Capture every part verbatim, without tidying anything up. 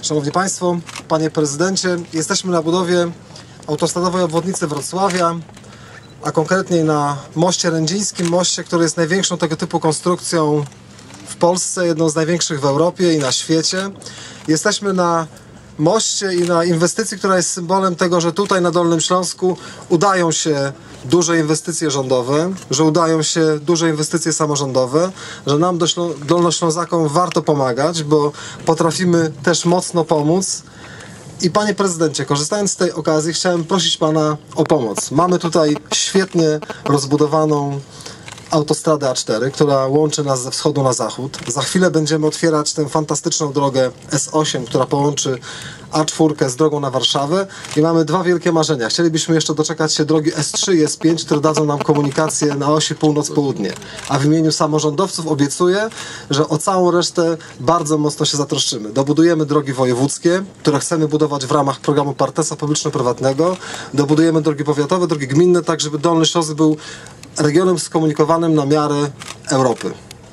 Szanowni Państwo, Panie Prezydencie, jesteśmy na budowie autostradowej obwodnicy Wrocławia, a konkretniej na moście rędzińskim, moście, który jest największą tego typu konstrukcją w Polsce, jedną z największych w Europie i na świecie. Jesteśmy na moście i na inwestycji, która jest symbolem tego, że tutaj na Dolnym Śląsku udają się duże inwestycje rządowe, że udają się duże inwestycje samorządowe, że nam Dolnoślązakom warto pomagać, bo potrafimy też mocno pomóc. I Panie Prezydencie, korzystając z tej okazji, chciałem prosić Pana o pomoc. Mamy tutaj świetnie rozbudowaną autostradę A cztery, która łączy nas ze wschodu na zachód. Za chwilę będziemy otwierać tę fantastyczną drogę S osiem, która połączy A cztery z drogą na Warszawę i mamy dwa wielkie marzenia. Chcielibyśmy jeszcze doczekać się drogi S trzy i S pięć, które dadzą nam komunikację na osi północ-południe. A w imieniu samorządowców obiecuję, że o całą resztę bardzo mocno się zatroszczymy. Dobudujemy drogi wojewódzkie, które chcemy budować w ramach programu partnerstwa publiczno-prywatnego. Dobudujemy drogi powiatowe, drogi gminne, tak żeby Dolny Śląsk był regionem skomunikowanym na miarę Europy.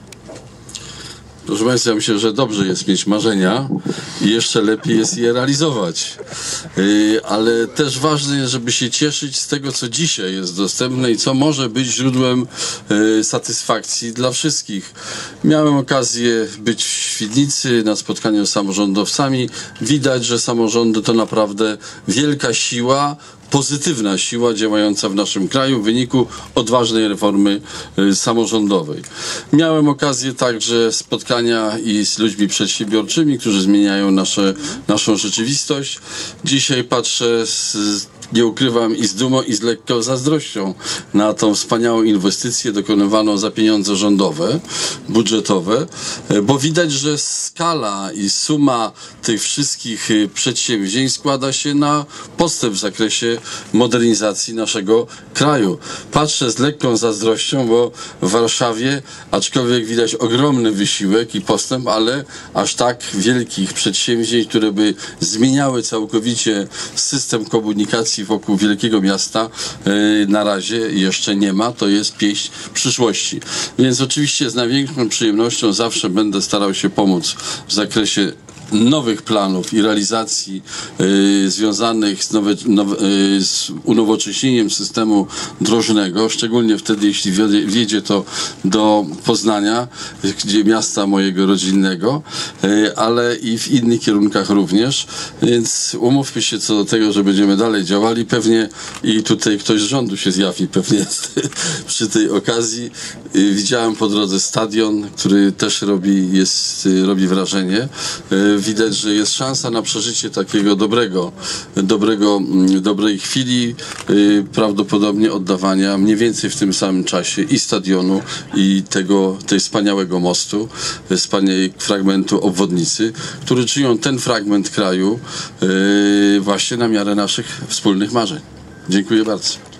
Proszę Państwa, ja myślę, że dobrze jest mieć marzenia i jeszcze lepiej jest je realizować. Yy, ale też ważne jest, żeby się cieszyć z tego, co dzisiaj jest dostępne i co może być źródłem yy, satysfakcji dla wszystkich. Miałem okazję być w Świdnicy na spotkaniu z samorządowcami. Widać, że samorządy to naprawdę wielka siła, pozytywna siła działająca w naszym kraju w wyniku odważnej reformy y, samorządowej. Miałem okazję także spotkania i z ludźmi przedsiębiorczymi, którzy zmieniają nasze, naszą rzeczywistość. Dzisiaj patrzę z, nie ukrywam, i z dumą, i z lekką zazdrością na tą wspaniałą inwestycję dokonywaną za pieniądze rządowe, budżetowe, bo widać, że skala i suma tych wszystkich przedsięwzięć składa się na postęp w zakresie modernizacji naszego kraju. Patrzę z lekką zazdrością, bo w Warszawie, aczkolwiek widać ogromny wysiłek i postęp, ale aż tak wielkich przedsięwzięć, które by zmieniały całkowicie system komunikacji wokół wielkiego miasta, yy, na razie jeszcze nie ma. To jest pieśń przyszłości. Więc oczywiście z największą przyjemnością zawsze będę starał się pomóc w zakresie nowych planów i realizacji y, związanych z, nowe, nowe, y, z unowocześnieniem systemu drożnego, szczególnie wtedy, jeśli wiedzie, wiedzie to do Poznania, gdzie miasta mojego rodzinnego, y, ale i w innych kierunkach również. Więc umówmy się co do tego, że będziemy dalej działali. Pewnie i tutaj ktoś z rządu się zjawi, pewnie przy tej okazji. Y, widziałem po drodze stadion, który też robi, jest, y, robi wrażenie. Y, Widać, że jest szansa na przeżycie takiego dobrego, dobrego, dobrej chwili, yy, prawdopodobnie oddawania mniej więcej w tym samym czasie i stadionu, i tego, tej wspaniałego mostu, wspaniałego fragmentu obwodnicy, który czynią ten fragment kraju yy, właśnie na miarę naszych wspólnych marzeń. Dziękuję bardzo.